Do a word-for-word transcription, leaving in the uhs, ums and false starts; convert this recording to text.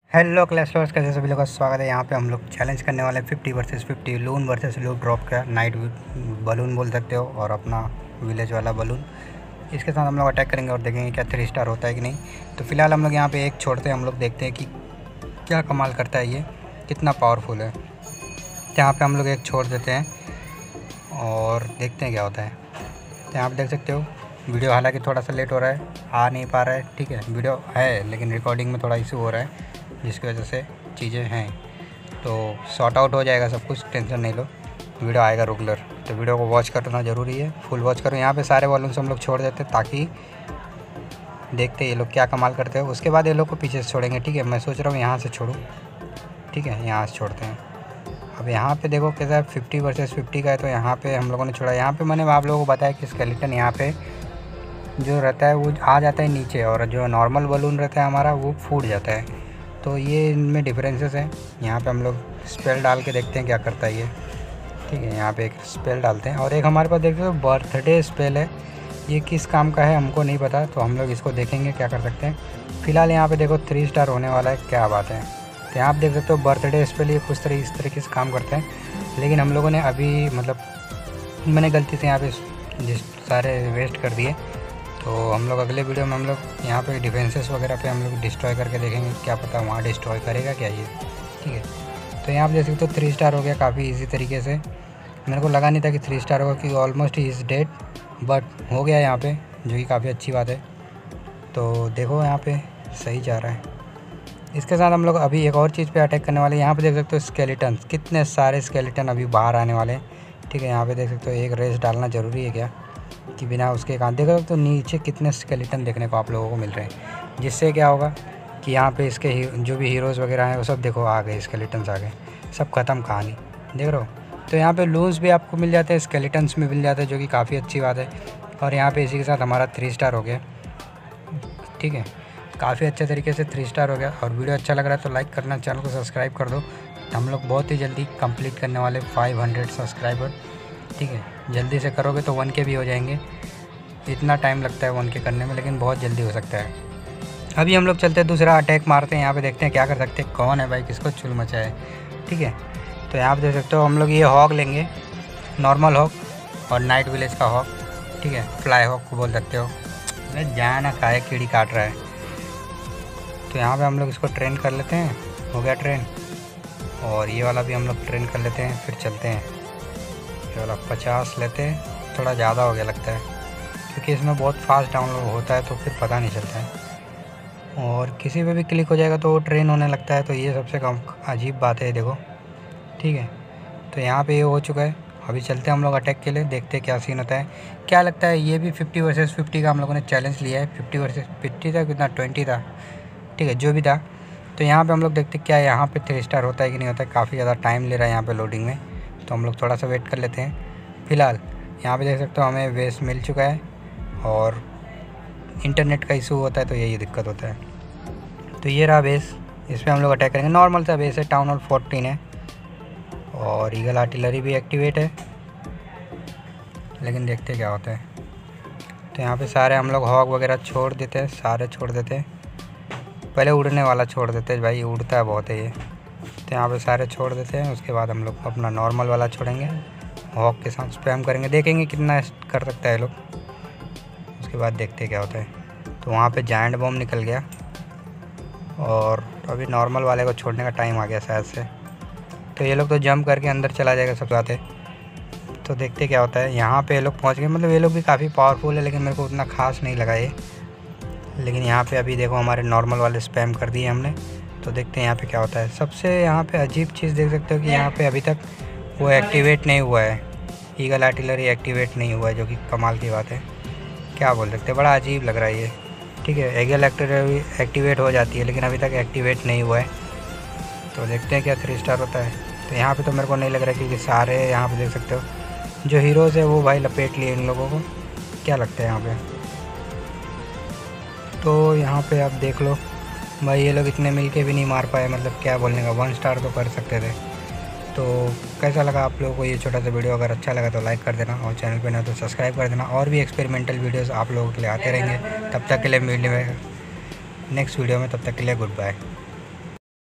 Hello clash lovers, कैसे सभी लोगों का स्वागत है। यहाँ पे हम लोग चैलेंज करने वाले हैं fifty versus fifty loon versus loot drop का नाइट बलून बोल सकते हो, और अपना विलेज वाला बलून। इसके साथ हम लोग अटैक करेंगे और देखेंगे क्या थ्री स्टार होता है कि नहीं। तो फिलहाल हम लोग यहाँ पे एक छोड़ते हैं, हम लोग देखते हैं कि क्या कमाल करता है, ये कितना पावरफुल है। तो यहाँ पर हम लोग एक छोड़ देते हैं और देखते हैं क्या होता है। तो यहाँ पर देख सकते हो वीडियो हालांकि थोड़ा सा लेट हो रहा है, आ नहीं पा रहा है। ठीक है, वीडियो है लेकिन रिकॉर्डिंग में थोड़ा इशू हो रहा है, जिसकी वजह से चीज़ें हैं। तो सॉर्ट आउट हो जाएगा सब कुछ, टेंशन नहीं लो, वीडियो आएगा रेगुलर। तो वीडियो को वॉच करना ज़रूरी है, फुल वॉच करो। यहाँ पे सारे बलून्स हम लोग छोड़ देते हैं ताकि देखते ये लोग क्या कमाल करते हैं। उसके बाद ये लोग को पीछे से छोड़ेंगे। ठीक है, मैं सोच रहा हूँ यहाँ से छोड़ूँ। ठीक है, यहाँ से छोड़ते हैं। अब यहाँ पे देखो कैसा है, फिफ्टी वर्सेस फिफ्टी का है। तो यहाँ पे हम लोगों ने छोड़ा। यहाँ पे मैंने आप लोगों को बताया कि स्केलेटन यहाँ पे जो रहता है वो आ जाता है नीचे, और जो नॉर्मल बलून रहता है हमारा वो फूट जाता है। तो ये इनमें डिफरेंसेस हैं। यहाँ पे हम लोग स्पेल डाल के देखते हैं क्या करता है ये। ठीक है, यहाँ पे एक स्पेल डालते हैं, और एक हमारे पास देखते हो बर्थडे स्पेल है। ये किस काम का है हमको नहीं पता, तो हम लोग इसको देखेंगे क्या कर सकते हैं। फ़िलहाल यहाँ पे देखो थ्री स्टार होने वाला है, क्या बात है। तो यहाँ आप देख सकते हो बर्थडे स्पेल ये कुछ तरह इस तरीके से काम करते हैं, लेकिन हम लोगों ने अभी मतलब मैंने गलती से यहाँ पे जिस सारे वेस्ट कर दिए। तो हम लोग अगले वीडियो में हम लोग यहाँ पे डिफेंसेस वगैरह पे हम लोग डिस्ट्रॉय करके देखेंगे, क्या पता वहाँ डिस्ट्रॉय करेगा क्या ये। ठीक है, तो यहाँ पे देख सकते हो थ्री स्टार हो गया काफ़ी इजी तरीके से। मेरे को लगा नहीं था कि थ्री स्टार होगा, कि almost he is dead, but हो गया यहाँ पे, जो कि काफ़ी अच्छी बात है। तो देखो यहाँ पे सही जा रहा है। इसके साथ हम लोग अभी एक और चीज़ पे अटैक करने वाले हैं। यहाँ पे देख सकते हो स्केलेटन, कितने सारे स्केलेटन अभी बाहर आने वाले हैं। ठीक है, यहाँ पे देख सकते हो एक रेस डालना ज़रूरी है क्या, कि बिना उसके काम देखो तो नीचे कितने स्केलेटन देखने को आप लोगों को मिल रहे हैं। जिससे क्या होगा कि यहाँ पे इसके जो भी हीरोज़ वगैरह हैं वो सब देखो आ गए, स्केलेटन्स आ गए, सब ख़त्म कहानी, देख रहे हो। तो यहाँ पे लून्स भी आपको मिल जाते हैं, स्केलेटन्स में मिल जाते हैं, जो कि काफ़ी अच्छी बात है। और यहाँ पे इसी के साथ हमारा थ्री स्टार हो गया। ठीक है, काफ़ी अच्छे तरीके से थ्री स्टार हो गया। और वीडियो अच्छा लग रहा है तो लाइक करना, चैनल को सब्सक्राइब कर दो। हम लोग बहुत ही जल्दी कंप्लीट करने वाले फाइव हंड्रेड सब्सक्राइबर। ठीक है, जल्दी से करोगे तो वन के भी हो जाएंगे। इतना टाइम लगता है वन के करने में, लेकिन बहुत जल्दी हो सकता है। अभी हम लोग चलते हैं, दूसरा अटैक मारते हैं। यहाँ पे देखते हैं क्या कर सकते हैं, कौन है भाई, किसको चुल मचा है। ठीक है, तो यहाँ पे देख सकते हो हम लोग ये हॉक लेंगे, नॉर्मल हॉक और नाइट विलेज का हॉक। ठीक है, फ्लाई हॉक को बोल सकते हो। अरे जाए ना खाए, कीड़ी काट रहा है। तो यहाँ पर हम लोग इसको ट्रेन कर लेते हैं, हो गया ट्रेन। और ये वाला भी हम लोग ट्रेन कर लेते हैं, फिर चलते हैं। ये वाला पचास लेते हैं, थोड़ा ज़्यादा हो गया लगता है, क्योंकि इसमें बहुत फास्ट डाउनलोड होता है तो फिर पता नहीं चलता है। और किसी पे भी क्लिक हो जाएगा तो वो ट्रेन होने लगता है, तो ये सबसे कम अजीब बात है, देखो। ठीक है, तो यहाँ पे ये हो चुका है। अभी चलते हैं हम लोग अटैक के लिए, देखते हैं क्या सीन होता है। क्या लगता है, ये भी फिफ्टी वर्सेस फिफ्टी का हम लोगों ने चैलेंज लिया है। फिफ्टी वर्सेस फिफ्टी था, कितना ट्वेंटी था। ठीक है, जो भी था। तो यहाँ पर हम लोग देखते क्या यहाँ पर थ्री स्टार होता है कि नहीं होता है। काफ़ी ज़्यादा टाइम ले रहा है यहाँ पर लोडिंग में, तो हम लोग थोड़ा सा वेट कर लेते हैं। फ़िलहाल यहाँ पे देख सकते हो हमें बेस मिल चुका है, और इंटरनेट का इशू होता है तो यही दिक्कत होता है। तो ये रहा बेस, इस पर हम लोग अटैक करेंगे। नॉर्मल सा बेस है, टाउन हॉल फोर्टीन है, और ईगल आर्टिलरी भी एक्टिवेट है, लेकिन देखते क्या होता है। तो यहाँ पे सारे हम लोग हॉक वगैरह छोड़ देते हैं, सारे छोड़ देते हैं। पहले उड़ने वाला छोड़ देते हैं, भाई उड़ता है बहुत है ये। तो यहाँ पे सारे छोड़ देते हैं, उसके बाद हम लोग अपना नॉर्मल वाला छोड़ेंगे, हॉक के साथ स्पैम करेंगे, देखेंगे कितना कर सकता है लोग। उसके बाद देखते क्या होता है। तो वहाँ पे जायंट बॉम्ब निकल गया, और अभी नॉर्मल वाले को छोड़ने का टाइम आ गया शायद से। तो ये लोग तो जंप करके अंदर चला जाएगा सब बात है। तो देखते क्या होता है। यहाँ पे ये लोग पहुँच गए, मतलब ये लोग भी काफ़ी पावरफुल है, लेकिन मेरे को उतना खास नहीं लगा ये। लेकिन यहाँ पे अभी देखो हमारे नॉर्मल वाले स्पैम कर दिए हमने। तो देखते हैं यहाँ पे क्या होता है। सबसे यहाँ पे अजीब चीज़ देख सकते हो कि यहाँ पे अभी तक वो एक्टिवेट नहीं हुआ है, ईगल आर्टिलरी एक्टिवेट नहीं हुआ है, जो कि कमाल की बात है। क्या बोल सकते हैं, बड़ा अजीब लग रहा है ये। ठीक है, ईगल आर्टिलरी एक्टिवेट हो जाती है, लेकिन अभी तक एक्टिवेट नहीं हुआ है। तो देखते हैं क्या थ्री स्टार होता है। तो यहाँ पे तो मेरे को नहीं लग रहा है, क्योंकि सारे यहाँ पे देख सकते हो जो हीरोज़ है वो भाई लपेट लिए इन लोगों को। क्या लगता है यहाँ पे, तो यहाँ पे आप देख लो भाई, ये लोग इतने मिल के भी नहीं मार पाए, मतलब क्या बोलने का, वन स्टार तो कर सकते थे। तो कैसा लगा आप लोगों को ये छोटा सा वीडियो? अगर अच्छा लगा तो लाइक कर देना, और चैनल पे ना तो सब्सक्राइब कर देना। और भी एक्सपेरिमेंटल वीडियोस आप लोगों के लिए आते रहेंगे। तब तक के लिए मिलेंगे नेक्स्ट वीडियो में, तब तक के लिए गुड बाय।